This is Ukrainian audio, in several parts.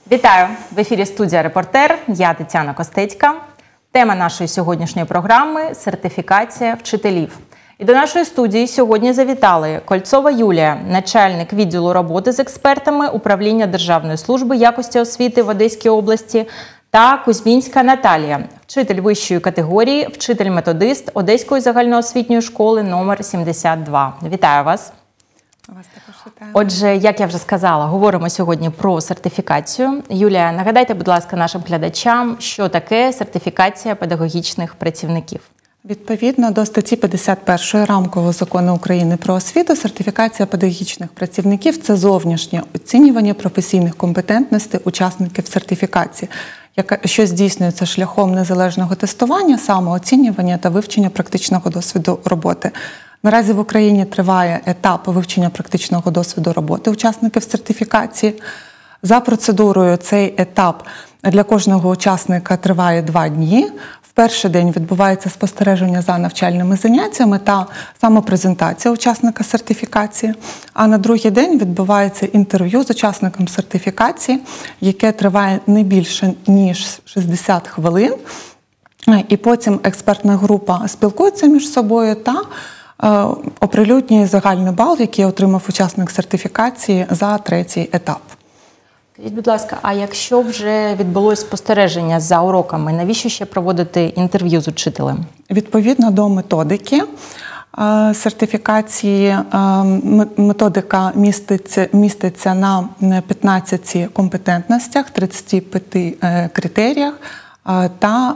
Вітаю! В ефірі студія «Репортер». Я Тетяна Костецька. Тема нашої сьогоднішньої програми – сертифікація вчителів. І до нашої студії сьогодні завітали Кольцова Юлія, начальник відділу роботи з експертами Управління Державної служби якості освіти в Одеській області, та Кузьмінська Наталія, вчитель вищої категорії, вчитель-методист Одеської загальноосвітньої школи номер 72. Вітаю вас! Вас також вітаю. Отже, як я вже сказала, говоримо сьогодні про сертифікацію. Юлія, нагадайте, будь ласка, нашим глядачам, що таке сертифікація педагогічних працівників. Відповідно до статті 51 Рамкового закону України про освіту, сертифікація педагогічних працівників – це зовнішнє оцінювання професійних компетентностей учасників сертифікації, що здійснюється шляхом незалежного тестування, самооцінювання та вивчення практичного досвіду роботи. Наразі в Україні триває етап вивчення практичного досвіду роботи учасників сертифікації. За процедурою цей етап для кожного учасника триває 2 дні. В перший день відбувається спостереження за навчальними заняттями та самопрезентація учасника сертифікації, а на другий день відбувається інтерв'ю з учасником сертифікації, яке триває не більше, ніж 60 хвилин. І потім експертна група спілкується між собою та оприлюднює загальний бал, який отримав учасник сертифікації за 3-й етап. Скажіть, будь ласка, а якщо вже відбулось спостереження за уроками, навіщо ще проводити інтерв'ю з учителем? Відповідно до методики сертифікації, методика міститься на 15 компетентностях, 35 критеріях та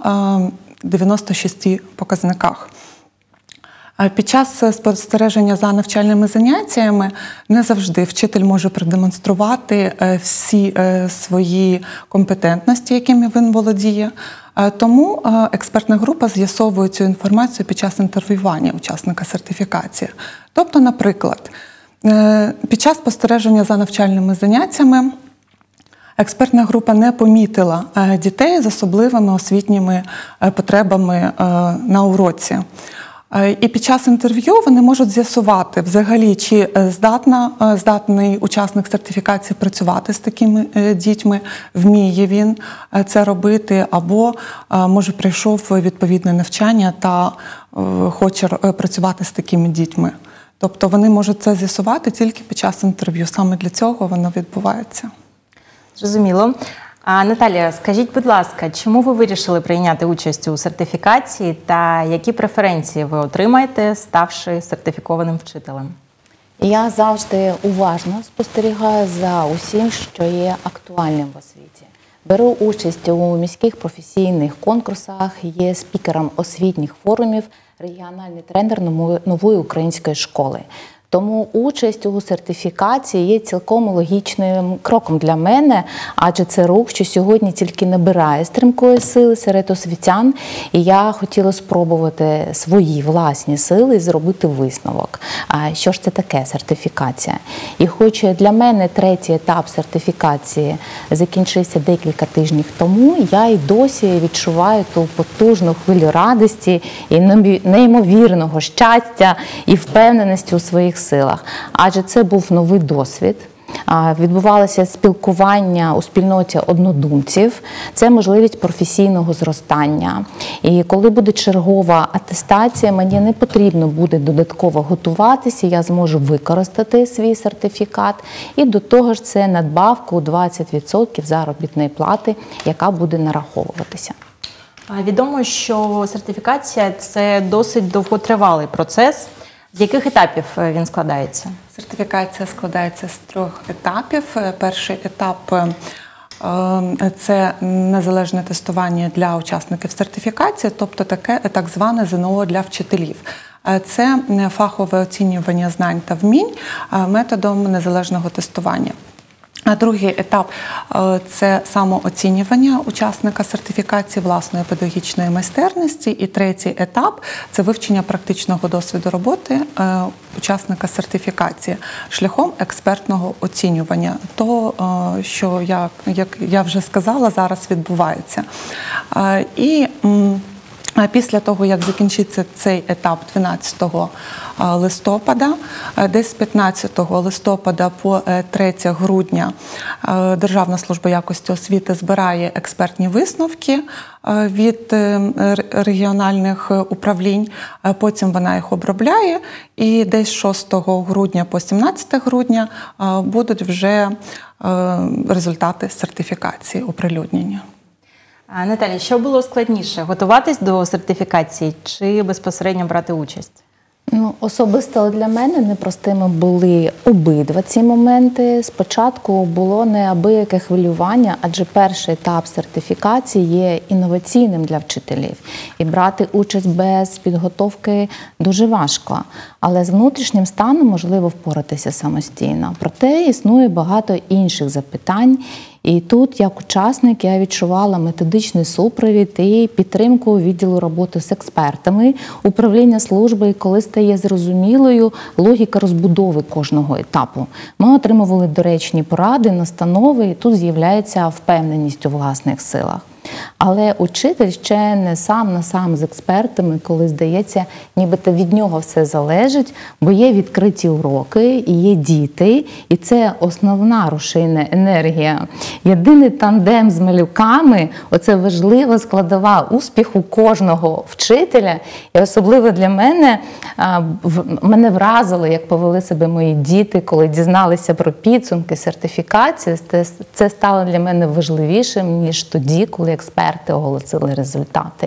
96 показниках. Під час спостереження за навчальними заняттями не завжди вчитель може продемонструвати всі свої компетентності, якими він володіє. Тому експертна група з'ясовує цю інформацію під час інтерв'ювання учасника сертифікації. Тобто, наприклад, під час спостереження за навчальними заняттями експертна група не помітила дітей з особливими освітніми потребами на уроці. І під час інтерв'ю вони можуть з'ясувати взагалі, чи здатний учасник сертифікації працювати з такими дітьми, вміє він це робити, або, може, прийшов відповідне навчання та хоче працювати з такими дітьми. Тобто вони можуть це з'ясувати тільки під час інтерв'ю. Саме для цього воно відбувається. Зрозуміло. А, Наталія, скажіть, будь ласка, чому ви вирішили прийняти участь у сертифікації та які преференції ви отримаєте, ставши сертифікованим вчителем? Я завжди уважно спостерігаю за усім, що є актуальним в освіті. Беру участь у міських професійних конкурсах, є спікером освітніх форумів, регіональний тренер нової української школи. Тому участь у сертифікації є цілком логічним кроком для мене, адже це рух, що сьогодні тільки набирає стрімкої сили серед освітян, і я хотіла спробувати свої власні сили і зробити висновок. Що ж це таке сертифікація? І хоч для мене 3-й етап сертифікації закінчився декілька тижнів тому, я й досі відчуваю ту потужну хвилю радості і неймовірного щастя і впевненості у своїх силах. Адже це був новий досвід. Відбувалося спілкування у спільноті однодумців, це можливість професійного зростання. І коли буде чергова атестація, мені не потрібно буде додатково готуватися, я зможу використати свій сертифікат. І до того ж це надбавка у 20% заробітної плати, яка буде нараховуватися. Відомо, що сертифікація – це досить довготривалий процес. З яких етапів він складається? Сертифікація складається з 3 етапів. Перший етап – це незалежне тестування для учасників сертифікації, тобто так зване ЗНО для вчителів. Це фахове оцінювання знань та вмінь методом незалежного тестування. А другий етап – це самооцінювання учасника сертифікації власної педагогічної майстерності. І 3-й етап – це вивчення практичного досвіду роботи учасника сертифікації шляхом експертного оцінювання. То, що, як я вже сказала, зараз відбувається. І Після того, як закінчиться цей етап 12 листопада, десь з 15 листопада по 3 грудня Державна служба якості освіти збирає експертні висновки від регіональних управлінь, потім вона їх обробляє, і десь 6 грудня по 17 грудня будуть вже результати сертифікації оприлюднення. Наталя, що було складніше – готуватись до сертифікації чи безпосередньо брати участь? Особисто для мене непростими були обидва ці моменти. Спочатку було неабияке хвилювання, адже перший етап сертифікації є інноваційним для вчителів. І брати участь без підготовки дуже важко. Але з внутрішнім станом можливо впоратися самостійно. Проте існує багато інших запитань. І тут, як учасник, я відчувала методичний супровід і підтримку відділу роботи з експертами, управління служби, коли стає зрозумілою логіка розбудови кожного етапу. Ми отримували доречні поради, настанови, і тут з'являється впевненість у власних силах. Але учитель ще не сам на сам з експертами, коли, здається, нібито від нього все залежить, бо є відкриті уроки, і є діти, і це основна рушійна енергія. Єдиний тандем з малюками – оце важлива складова успіху кожного вчителя. І особливо для мене, мене вразило, як повели себе мої діти, коли дізналися про підсумки сертифікації. Це стало для мене важливішим, ніж тоді, коли експерти оголосили результати.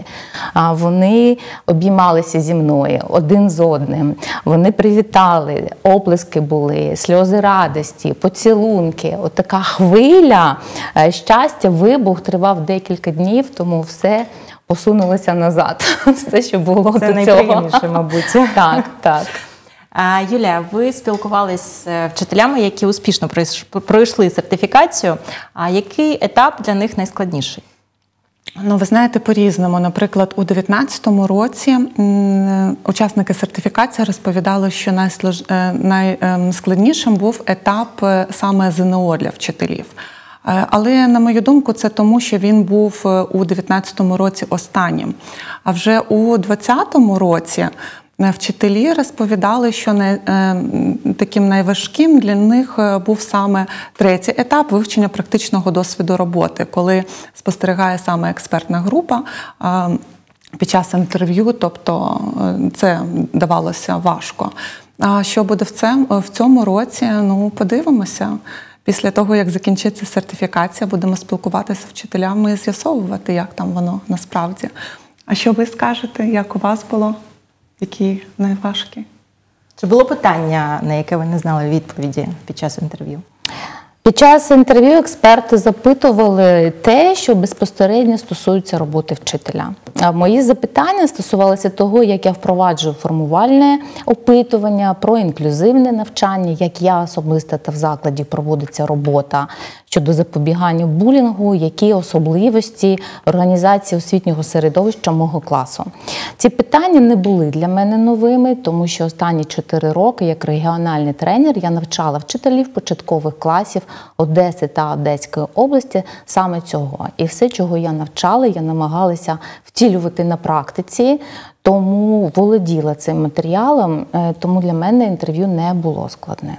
Вони обіймалися зі мною один з одним. Вони привітали, оплески були, сльози радості, поцілунки. От така хвиля щастя, вибух тривав декілька днів, тому все посунулося назад. Все, що було до цього. Це найприємніше, мабуть. Так. Юлія, ви спілкувалися з вчителями, які успішно пройшли сертифікацію. А який етап для них найскладніший? Ви знаєте, по-різному. Наприклад, у 2019 році учасники сертифікації розповідали, що найскладнішим був етап саме ЗНО для вчителів. Але, на мою думку, це тому, що він був у 2019 році останнім. А вже у 2020 році вчителі розповідали, що таким найважким для них був саме третій етап вивчення практичного досвіду роботи, коли спостерігає саме експертна група під час інтерв'ю, тобто це давалося важко. А що буде в цьому році, подивимося. Після того, як закінчиться сертифікація, будемо спілкуватися з вчителями і з'ясовувати, як там воно насправді. А що ви скажете, як у вас було? Які найважкі? Чи було питання, на яке ви не знали відповіді під час інтерв'ю? Під час інтерв'ю експерти запитували те, що безпосередньо стосується роботи вчителя. Мої запитання стосувалися того, як я впроваджую формувальне опитування, про інклюзивне навчання, як я особисто та в закладі проводиться робота щодо запобігання булінгу, які особливості організації освітнього середовища мого класу. Ці питання не були для мене новими, тому що останні 4 роки, як регіональний тренер, я навчала вчителів початкових класів Одеси та Одеської області саме цього. І все, чого я навчала, я намагалася втілювати на практиці, тому володіла цим матеріалом, тому для мене інтерв'ю не було складним.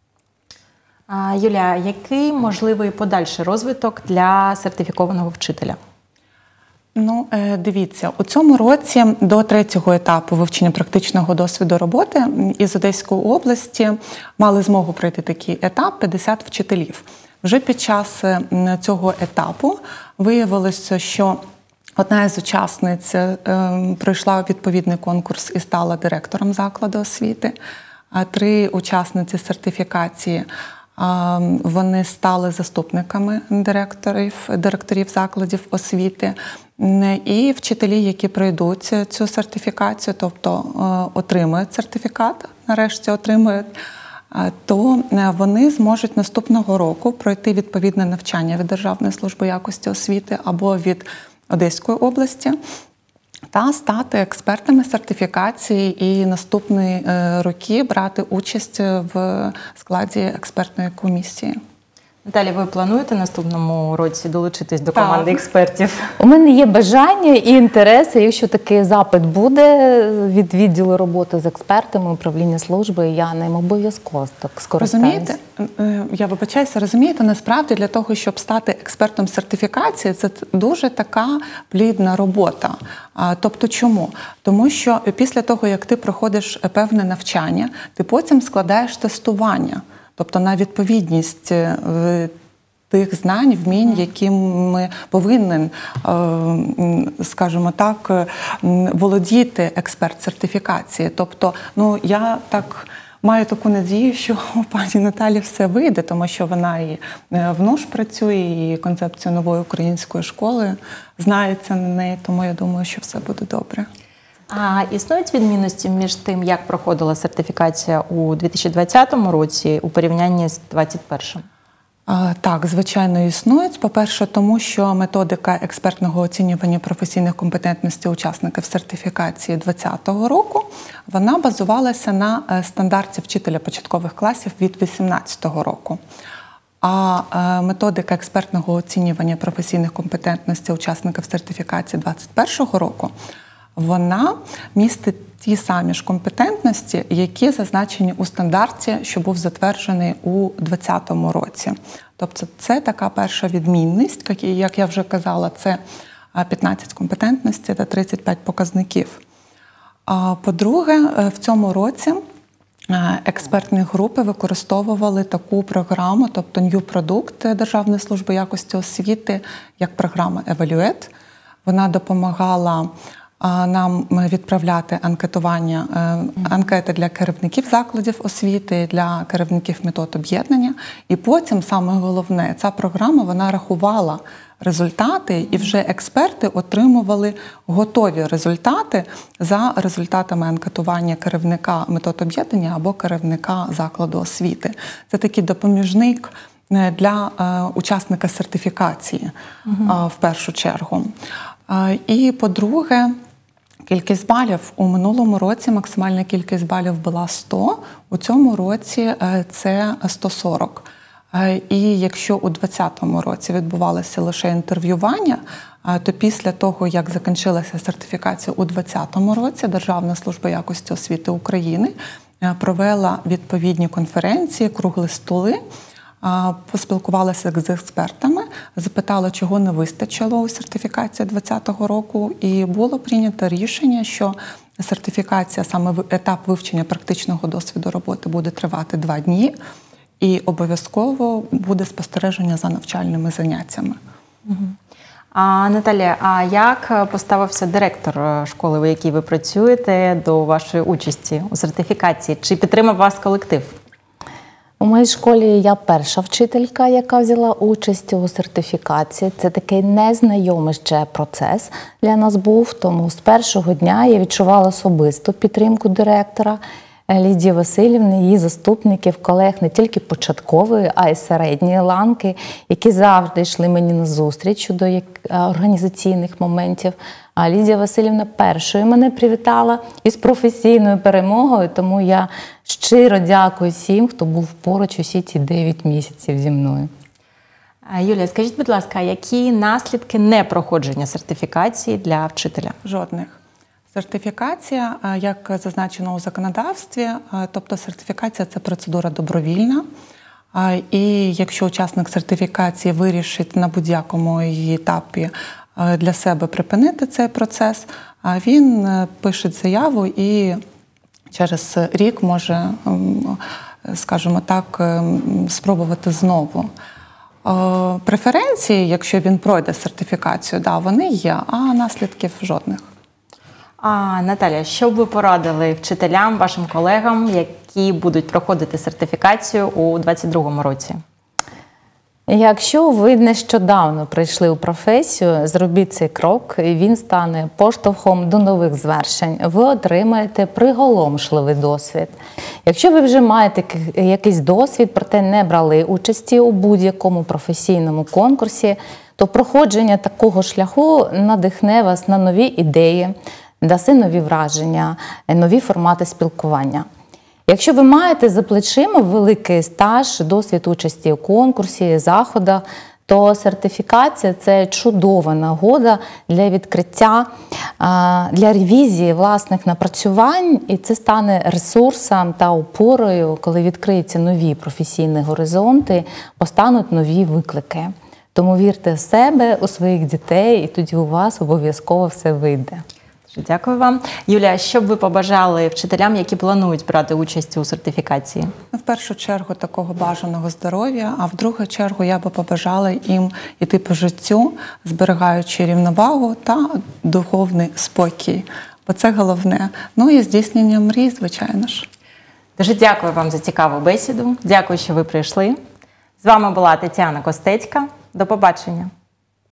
Юлія, який можливий подальший розвиток для сертифікованого вчителя? Дивіться, у цьому році до 3-го етапу вивчення практичного досвіду роботи із Одеської області мали змогу пройти такий етап 50 вчителів. Вже під час цього етапу виявилося, що одна із учасниць пройшла відповідний конкурс і стала директором закладу освіти, а 3 учасниці сертифікації вони стали заступниками директорів закладів освіти. І вчителі, які пройдуть цю сертифікацію, тобто отримують сертифікат, нарешті отримують, то вони зможуть наступного року пройти відповідне навчання від Державної служби якості освіти або від Одеської області та стати експертами сертифікації і наступні роки брати участь в складі експертної комісії. Наталя, ви плануєте наступному році долучитись до команди експертів? У мене є бажання і інтереси. Якщо такий запит буде від відділу роботи з експертами, управління служби, я ним обов'язково скористаюся. Розумієте? Я вибачаюся, розумієте, насправді для того, щоб стати експертом сертифікації, це дуже така плідна робота. Тобто чому? Тому що після того, як ти проходиш певне навчання, ти потім складаєш тестування. Тобто на відповідність тих знань, вмінь, якими повинен, скажімо так, володіти експерт сертифікації. Тобто, я так маю таку надію, що у пані Наталі все вийде, тому що вона і в НУШ працює, і концепцію нової української школи знається на неї, тому я думаю, що все буде добре. А існують відмінності між тим, як проходила сертифікація у 2020 році у порівнянні з 2021? Так, звичайно, існують. По-перше, тому що методика експертного оцінювання професійних компетентностей учасників сертифікації 2020 року, вона базувалася на стандарті вчителя початкових класів від 2018 року. А методика експертного оцінювання професійних компетентностей учасників сертифікації 2021 року, вона містить ті самі ж компетентності, які зазначені у стандарті, що був затверджений у 2020 році. Тобто це така перша відмінність, як я вже казала, це 15 компетентностей та 35 показників. По-друге, в цьому році експертні групи використовували таку програму, тобто New Product Державної служби якості освіти, як програма Evaluate. Вона допомагала нам відправляти анкети для керівників закладів освіти, для керівників метод об'єднання. І потім, саме головне, ця програма, вона рахувала результати, і вже експерти отримували готові результати за результатами анкетування керівника метод об'єднання або керівника закладу освіти. Це такий допоміжник для учасника сертифікації, в першу чергу. І, по-друге, кількість балів. У минулому році максимальна кількість балів була 100, у цьому році це 140. І якщо у 2020 році відбувалося лише інтерв'ювання, то після того, як закінчилася сертифікація у 2020 році, Державна служба якості освіти України провела відповідні конференції, круглі столи, поспілкувалася з експертами, запитала, чого не вистачило у сертифікації 2020 року, і було прийнято рішення, що сертифікація, саме етап вивчення практичного досвіду роботи буде тривати 2 дні, і обов'язково буде спостереження за навчальними заняттями. Наталія, а як поставився директор школи, в якій ви працюєте, до вашої участі у сертифікації? Чи підтримав вас колектив? У моїй школі я перша вчителька, яка взяла участь у сертифікації. Це такий незнайомий ще процес для нас був, тому з першого дня я відчувала особисту підтримку директора Лідії Васильівни, її заступників, колег не тільки початкової, а й середньої ланки, які завжди йшли мені на зустріч щодо організаційних моментів. А Лідія Васильівна першою мене привітала із професійною перемогою, тому я щиро дякую всім, хто був поруч усі ці 9 місяців зі мною. Юлія, скажіть, будь ласка, які наслідки непроходження сертифікації для вчителя? Жодних. Сертифікація, як зазначено у законодавстві, тобто сертифікація – це процедура добровільна. І якщо учасник сертифікації вирішить на будь-якому її етапі для себе припинити цей процес, він пише заяву і через рік може, скажімо так, спробувати знову. Преференції, якщо він пройде сертифікацію, да, вони є, а наслідків жодних. Наталя, що б ви порадили вчителям, вашим колегам, які будуть проходити сертифікацію у 2022 році? Якщо ви нещодавно прийшли у професію, зробіть цей крок, і він стане поштовхом до нових звершень. Ви отримаєте приголомшливий досвід. Якщо ви вже маєте якийсь досвід, проте не брали участі у будь-якому професійному конкурсі, то проходження такого шляху надихне вас на нові ідеї, дасть нові враження, нові формати спілкування. Якщо ви маєте за плечима великий стаж, досвід участі у конкурсі, заходах, то сертифікація – це чудова нагода для відкриття, для ревізії власних напрацювань, і це стане ресурсом та опорою, коли відкриються нові професійні горизонти, постануть нові виклики. Тому вірте в себе, у своїх дітей, і тоді у вас обов'язково все вийде. Дякую вам. Юлія, що б ви побажали вчителям, які планують брати участь у сертифікації? В першу чергу такого бажаного здоров'я, а в другу чергу я би побажала їм йти по життю, зберігаючи рівновагу та духовний спокій. Бо це головне. Ну і здійснення мрій, звичайно ж. Дуже дякую вам за цікаву бесіду. Дякую, що ви прийшли. З вами була Тетяна Костецька. До побачення.